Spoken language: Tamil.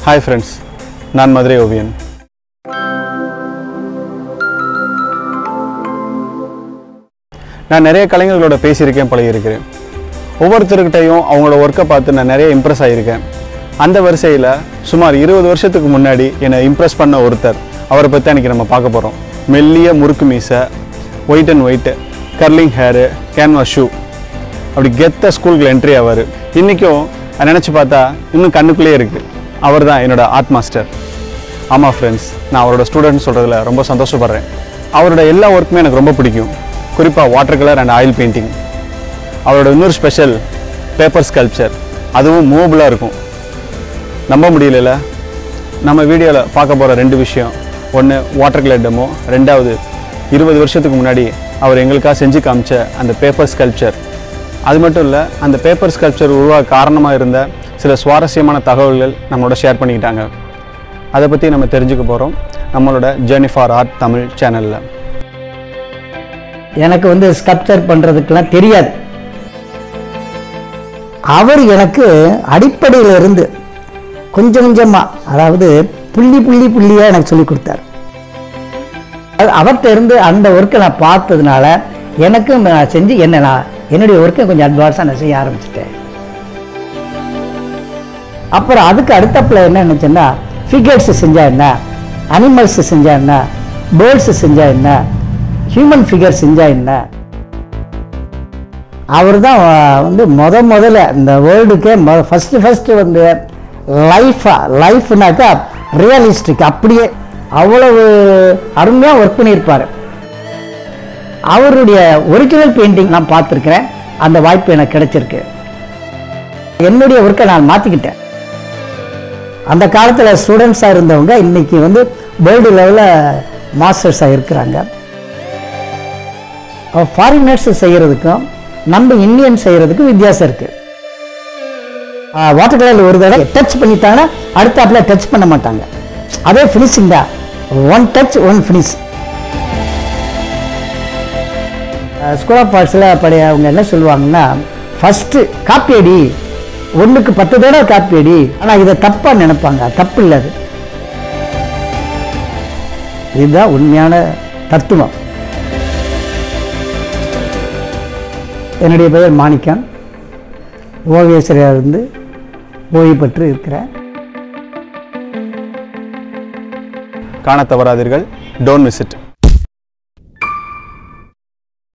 Hi friends, நான் மதுரை ஓவியன். நான் நிறைய கலைஞர்களோட பேசியிருக்கேன், பழகியிருக்கிறேன். ஒவ்வொருத்தருக்கிட்டையும் அவங்களோட ஒர்க்கை பார்த்து நான் நிறைய இம்ப்ரெஸ் ஆகியிருக்கேன். அந்த வரிசையில் சுமார் 20 வருஷத்துக்கு முன்னாடி என்னை இம்ப்ரெஸ் பண்ண ஒருத்தர், அவரை பற்றி அன்றைக்கி நம்ம பார்க்க போகிறோம். மெல்லிய முறுக்கு மீசை, white and white, curling hair, canvas shoe, அப்படி கெத்த ஸ்கூலுக்கு என்ட்ரி ஆவார். இன்றைக்கும் நினச்சி பார்த்தா இன்னும் கண்ணுக்குள்ளே இருக்குது. அவர் தான் என்னோட ஆர்ட் மாஸ்டர். ஆமாம் ஃப்ரெண்ட்ஸ், நான் அவரோட ஸ்டூடெண்ட் சொல்கிறதுல ரொம்ப சந்தோஷப்படுறேன். அவரோட எல்லா ஒர்க்குமே எனக்கு ரொம்ப பிடிக்கும், குறிப்பாக water colour and oil painting. அவரோட இன்னொரு ஸ்பெஷல் பேப்பர் ஸ்கல்ப்சர், அதுவும் மூவபுளாக இருக்கும். நம்ப முடியல. நம்ம வீடியோவில் பார்க்க போகிற 2 விஷயம், ஒன்று வாட்டர் கலர் டெமோ, 2வது 20 வருஷத்துக்கு முன்னாடி அவர் எங்களுக்காக செஞ்சு காமிச்ச அந்த பேப்பர் ஸ்கல்ப்சர். அது மட்டும் இல்லை, அந்த பேப்பர் ஸ்கல்ப்சர் உருவாக காரணமாக இருந்த சில சுவாரஸ்யமான தகவல்கள் நம்மளோட ஷேர் பண்ணிக்கிட்டாங்க. அதை பற்றி நம்ம தெரிஞ்சுக்க போகிறோம் நம்மளோட ஜர்னி ஃபார் ஆர்ட் தமிழ் சேனலில். எனக்கு ஸ்கல்ப்சர் பண்ணுறதுக்கெல்லாம் தெரியாது. அவர் எனக்கு அடிப்படையில் இருந்து கொஞ்சம் கொஞ்சமாக, அதாவது புள்ளியாக எனக்கு சொல்லி கொடுத்தார். அவர்கிட்ட இருந்து அந்த ஒர்க்கை நான் பார்த்ததுனால எனக்கும் நான் செஞ்சு என்னுடைய ஒர்க்கை கொஞ்சம் அட்வான்ஸாக நான் செய்ய ஆரம்பிச்சிட்டேன். அப்புறம் அதுக்கு அடுத்தப்பில் என்ன நினச்சேன்னா, ஃபிகர்ஸ் செஞ்சால் என்ன, அனிமல்ஸ் செஞ்சால் என்ன, பேர்ட்ஸ் செஞ்சால் என்ன, ஹியூமன் ஃபிகர் செஞ்சால் என்ன. அவர் தான் முதல்ல இந்த வேர்ல்டுக்கே ஃபஸ்ட்டு லைஃப்னாக்கா ரியலிஸ்டிக், அப்படியே அவ்வளவு அருமையாக ஒர்க் பண்ணியிருப்பார். அவருடைய ஒரிஜினல் பெயிண்டிங் நான் பார்த்துருக்கிறேன். அந்த வாய்ப்பு எனக்கு கிடைச்சிருக்கு. என்னுடைய ஒர்க்கை நான் மாற்றிக்கிட்டேன். அந்த காலத்தில் ஸ்டூடெண்ட்ஸாக இருந்தவங்க இன்னைக்கு வேர்ல்டு லெவலில் மாஸ்டர்ஸாக இருக்கிறாங்க. ஃபாரினர்ஸ் செய்கிறதுக்கும் நம்ம இந்தியன் செய்கிறதுக்கும் வித்தியாசம் இருக்குது. வாட்டர் கலரில் ஒரு தடவை டச் பண்ணிட்டாங்கன்னா அடுத்தாப்பில் டச் பண்ண மாட்டாங்க. அதே ஃபினிஷிங் தான், one touch one finish. School of ஆர்ட்ஸில் அவங்க என்ன சொல்லுவாங்கன்னா, ஃபஸ்ட்டு காப்பி அடி, 1க்கு 10 தடவை காப்பி அடி. ஆனால் இதை தப்பாக நினைப்பாங்க. தப்பு இல்லை, அது இதுதான் உண்மையான தத்துவம். என்னுடைய பெயர் மாணிக்கம். ஓவியாசிரியராக இருந்து ஓய்வு பெற்று இருக்கிறேன். காண தவறாதீர்கள். Don't miss it.